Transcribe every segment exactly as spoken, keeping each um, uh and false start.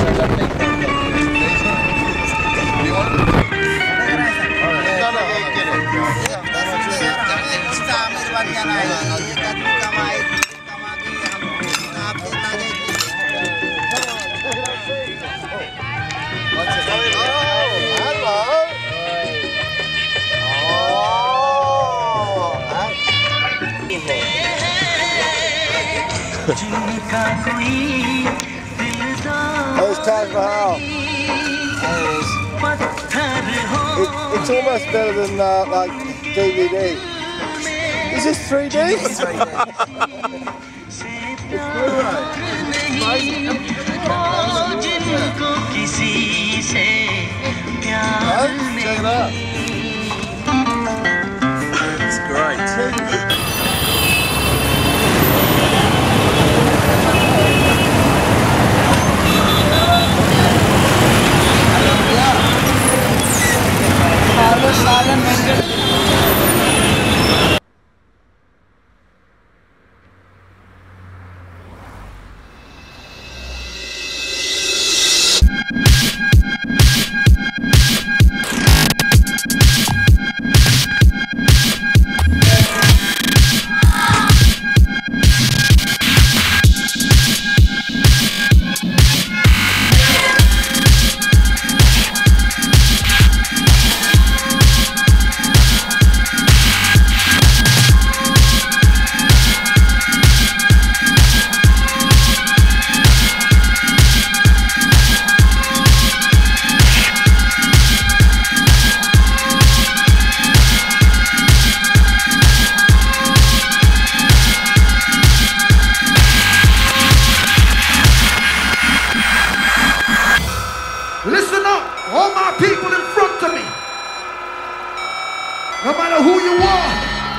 How's Taj Mahal? It, it's almost better than uh, like D V D. Is this three D? It's Blu-ray. Check it out. It's great. Listen up, all my people in front of me. No matter who you are,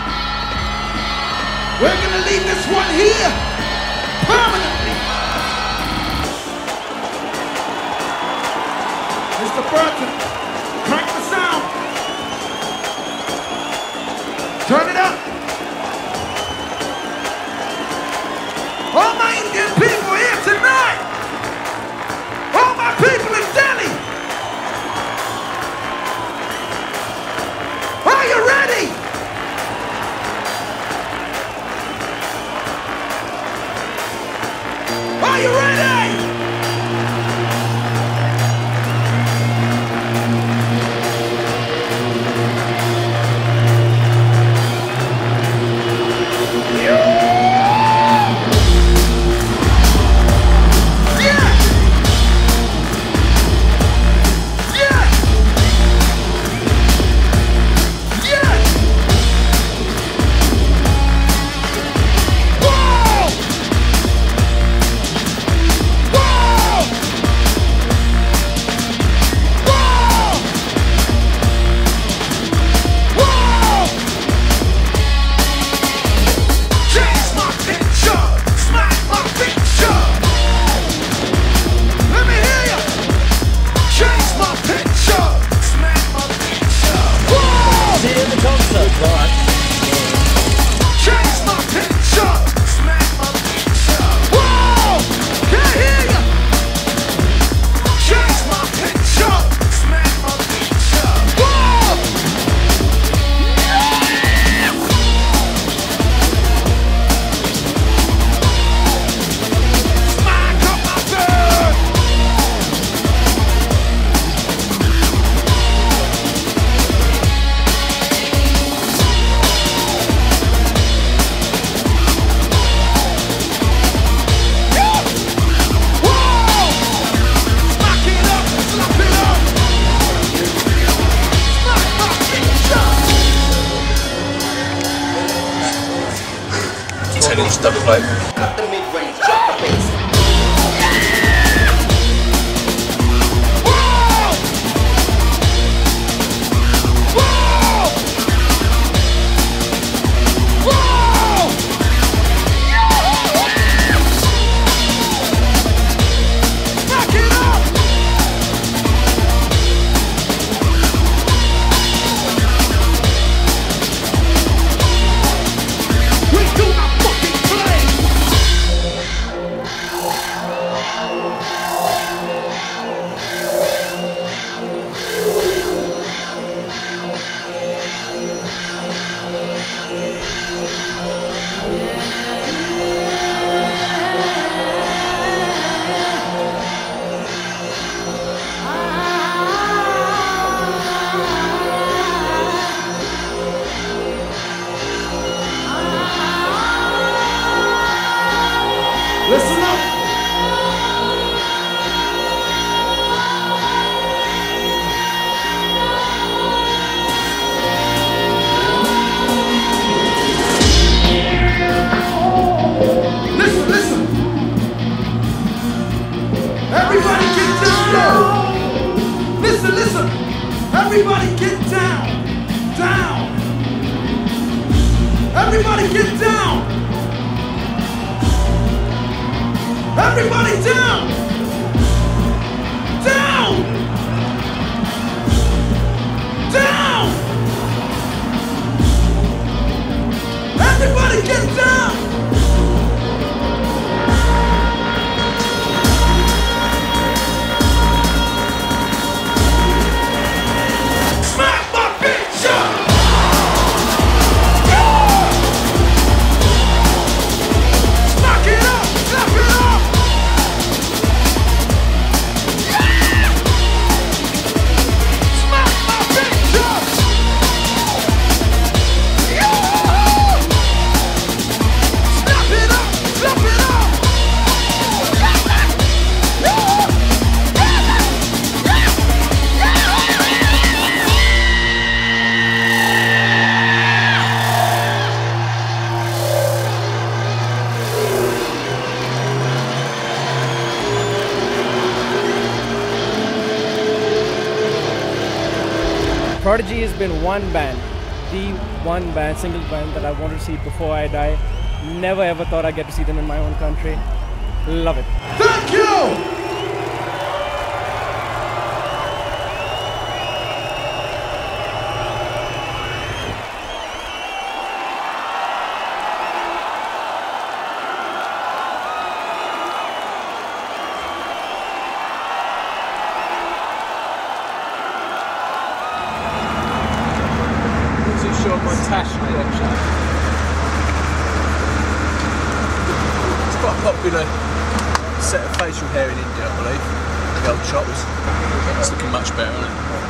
we're gonna leave this one here permanently. Mister Burton, crank the sound. Turn it up. All my Indian people here tonight. All my people in Delhi. Are you ready? Are you ready? ten inch double plate. Cut the mid-range, drop the bass. Everybody down! Down! Down! Everybody get down! Smack my bitch up! Smack it up! Slap it up! Smack my bitch up! Slap it up! Slap it up! Prodigy has been one band, the one band, single band that I want to see before I die. Never ever thought I'd get to see them in my own country. Love it. Thank you! Sure, my Tash collection. It's quite a popular set of facial hair in India, I believe. The old choppers. It's looking much better, isn't it?